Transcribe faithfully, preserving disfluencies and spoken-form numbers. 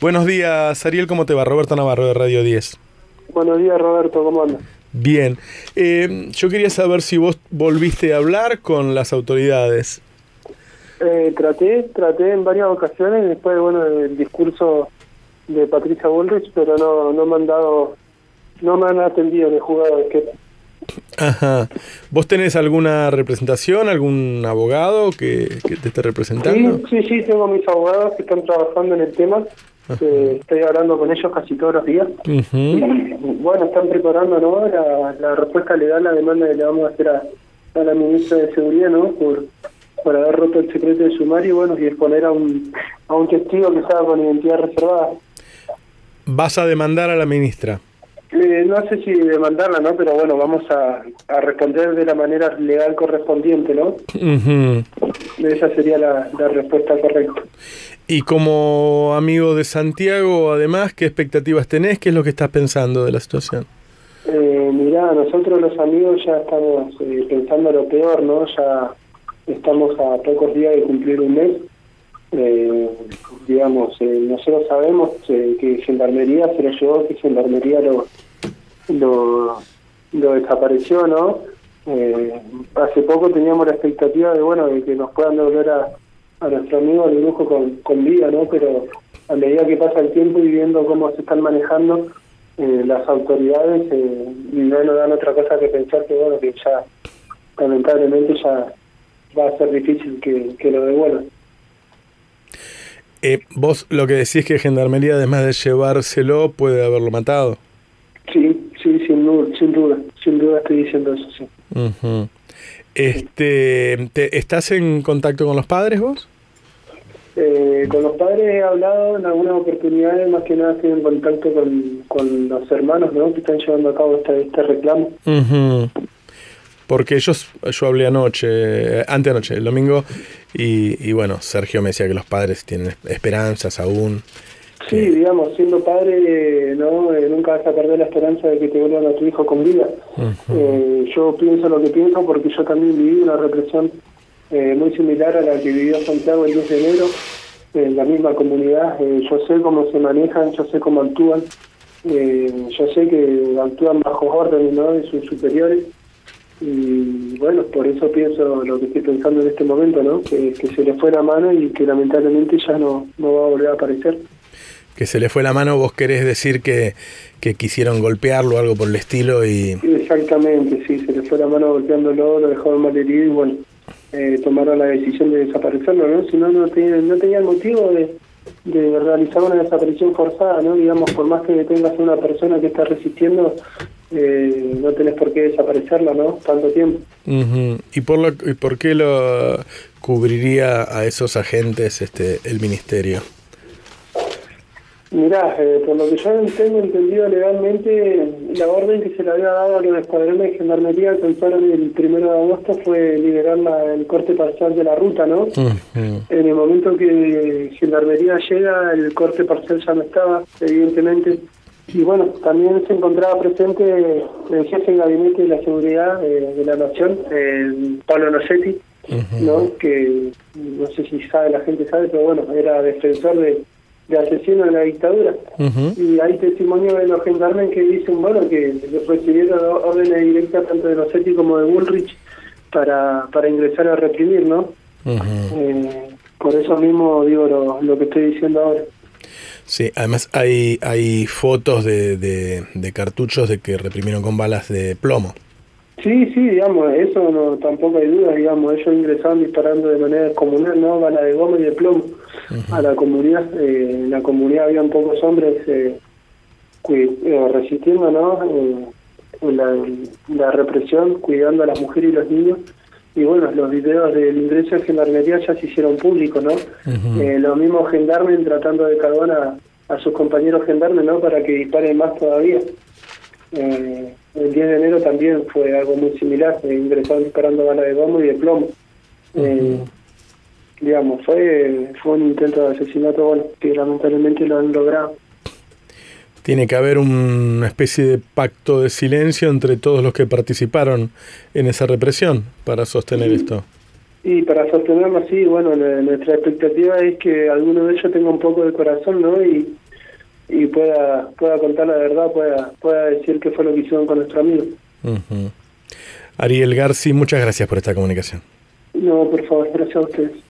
Buenos días, Ariel, ¿cómo te va? Roberto Navarro de Radio diez. Buenos días, Roberto, ¿cómo andas? Bien. Eh, yo quería saber si vos volviste a hablar con las autoridades. Eh, traté, traté en varias ocasiones, después, bueno, del discurso de Patricia Bullrich, pero no, no me han dado, no me han atendido en el juzgado de Esquel. Ajá. ¿Vos tenés alguna representación, algún abogado que, que te esté representando? Sí, sí, sí, tengo mis abogados que están trabajando en el tema. Eh, estoy hablando con ellos casi todos los días. Uh-huh. Y, bueno, están preparando, ¿no?, la, la respuesta legal, la demanda que le vamos a hacer a, a la ministra de Seguridad, ¿no?, por, por haber roto el secreto de sumario y, bueno, y exponer a un, a un testigo que estaba con identidad reservada. ¿Vas a demandar a la ministra? Eh, no sé si demandarla, ¿no?, pero bueno, vamos a, a responder de la manera legal correspondiente, ¿no? Uh-huh. Esa sería la, la respuesta correcta. Y como amigo de Santiago, además, ¿qué expectativas tenés? ¿Qué es lo que estás pensando de la situación? Eh, mirá, nosotros los amigos ya estamos eh, pensando lo peor, ¿no? Ya estamos a pocos días de cumplir un mes. Eh, digamos, eh, nosotros sabemos eh, que Gendarmería se lo llevó, que Gendarmería lo, lo, lo desapareció, ¿no? Eh, hace poco teníamos la expectativa de, bueno, de que nos puedan devolver a a nuestro amigo de lujo con, con vida, ¿no? Pero a medida que pasa el tiempo y viendo cómo se están manejando eh, las autoridades, eh, no nos dan otra cosa que pensar que, bueno, que ya, lamentablemente, ya va a ser difícil que, que lo devuelvan. Eh, vos lo que decís que Gendarmería, además de llevárselo, puede haberlo matado. Sí, sí, sin duda, sin duda, sin duda estoy diciendo eso, sí. Uh-huh. Este, ¿te, ¿Estás en contacto con los padres vos? Eh, con los padres he hablado en algunas oportunidades, más que nada estoy en contacto con, con los hermanos, ¿no?, que están llevando a cabo este, este reclamo. Uh-huh. Porque ellos, yo hablé anoche, anteanoche, el domingo, y, y bueno, Sergio me decía que los padres tienen esperanzas aún. Sí, que... digamos, siendo padre, no, eh, nunca vas a perder la esperanza de que te vuelvan a tu hijo con vida. Uh-huh. eh, yo pienso lo que pienso porque yo también viví una represión eh, muy similar a la que vivió Santiago el diez de enero, en la misma comunidad. Eh, yo sé cómo se manejan, yo sé cómo actúan, eh, yo sé que actúan bajo órdenes, ¿no?, de sus superiores. Y bueno, por eso pienso lo que estoy pensando en este momento, ¿no?, que, que se le fue la mano y que lamentablemente ya no, no va a volver a aparecer. Que se le fue la mano, vos querés decir que, que quisieron golpearlo o algo por el estilo y... Exactamente, sí, se le fue la mano golpeándolo, lo dejaron mal herido y bueno, eh, tomaron la decisión de desaparecerlo, ¿no? Si no, no tenía, no tenía el motivo de, de realizar una desaparición forzada, ¿no? Digamos, por más que tengas una persona que está resistiendo, eh, no tenés por qué desaparecerla, ¿no?, tanto tiempo. Uh-huh. ¿Y por lo, y por qué lo cubriría a esos agentes este el ministerio? Mirá, eh, por lo que yo tengo entendido legalmente, la orden que se le había dado a los escuadrones de Gendarmería alcanzaron el primero de agosto fue liberar la, el corte parcial de la ruta, ¿no? Uh-huh. En el momento que Gendarmería llega, el corte parcial ya no estaba, evidentemente. Y bueno, también se encontraba presente el jefe de gabinete de la seguridad eh, de la Nación, eh, Pablo Nocetti, uh-huh, ¿no?, que no sé si sabe, la gente sabe, pero bueno, era defensor de... de asesino de la dictadura. Uh-huh. Y hay testimonio de los gendarmes que dicen, bueno, que recibieron órdenes directas tanto de Nocetti como de Bullrich para, para ingresar a reprimir, ¿no? Uh-huh. Eh, por eso mismo digo lo, lo que estoy diciendo ahora. Sí, además hay hay fotos de, de, de cartuchos de que reprimieron con balas de plomo. Sí, sí, digamos, eso no, tampoco hay dudas, digamos, ellos ingresaban disparando de manera descomunal, ¿no?, bala de goma y de plomo. Uh-huh. A la comunidad. Eh, en la comunidad habían pocos hombres eh, cu- eh, resistiendo, ¿no?, eh, la, la represión, cuidando a las mujeres y los niños. Y bueno, los videos del ingreso de Gendarmería ya se hicieron públicos, ¿no? Uh-huh. Eh, los mismos gendarmes tratando de cargar a, a sus compañeros gendarmes, ¿no?, para que disparen más todavía. Eh, el diez de enero también fue algo muy similar, eh, ingresaron disparando balas de goma y de plomo. Uh-huh. Eh, digamos, fue, fue un intento de asesinato, bueno, que lamentablemente lo han logrado. Tiene que haber una especie de pacto de silencio entre todos los que participaron en esa represión para sostener sí. esto. Y para sostenerlo así, bueno, la, nuestra expectativa es que alguno de ellos tenga un poco de corazón, ¿no?, y, y pueda pueda contar la verdad, pueda pueda decir qué fue lo que hicieron con nuestro amigo. Uh-huh. Ariel Garci, muchas gracias por esta comunicación. No, por favor, gracias a ustedes.